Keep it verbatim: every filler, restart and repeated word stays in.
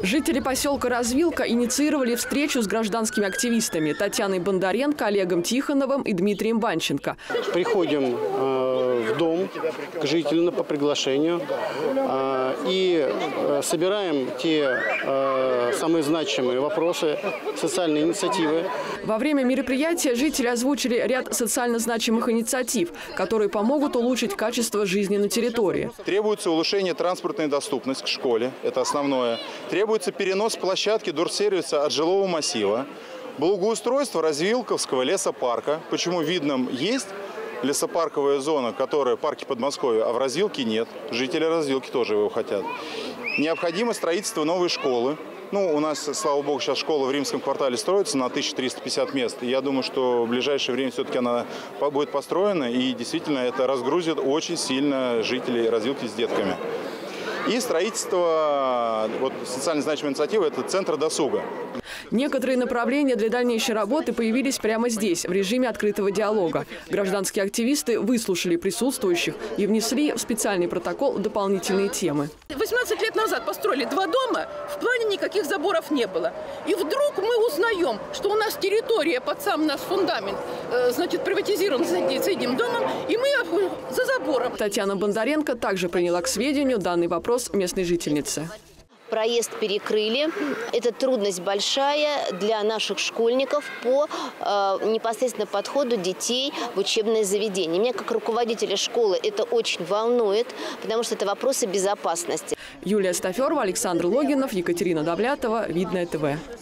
Жители поселка Развилка инициировали встречу с гражданскими активистами Татьяной Бондаренко, Олегом Тихоновым и Дмитрием Банченко. Приходим э, в дом к жителям по приглашению э, и э, собираем те э, самые значимые вопросы, социальные инициативы. Во время мероприятия жители озвучили ряд социально значимых инициатив, которые помогут улучшить качество жизни на территории. Требуется улучшение транспортной доступности к школе, это основное. Требуется перенос площадки дорсервиса от жилого массива. Благоустройство Развилковского лесопарка. Почему в Видном есть лесопарковая зона, которая в парке Подмосковья, а в Развилке нет. Жители Развилки тоже его хотят. Необходимо строительство новой школы. Ну, у нас, слава богу, сейчас школа в Римском квартале строится на тысячу триста пятьдесят мест. И я думаю, что в ближайшее время все-таки она будет построена. И действительно это разгрузит очень сильно жителей Развилки с детками. И строительство, вот социально значимой инициативы, это центр досуга. Некоторые направления для дальнейшей работы появились прямо здесь, в режиме открытого диалога. Гражданские активисты выслушали присутствующих и внесли в специальный протокол дополнительные темы. восемнадцать лет назад построили два дома, в плане никаких заборов не было. И вдруг мы узнаем, что у нас территория под сам наш фундамент, значит, приватизирована с этим домом, и мы за забором. Татьяна Бондаренко также приняла к сведению данный вопрос местной жительницы. Проезд перекрыли. Это трудность большая для наших школьников по э, непосредственно подходу детей в учебное заведение. Меня как руководителя школы это очень волнует, потому что это вопросы безопасности. Юлия Стаферова, Александр Логинов, Екатерина Давлятова, Видное ТВ.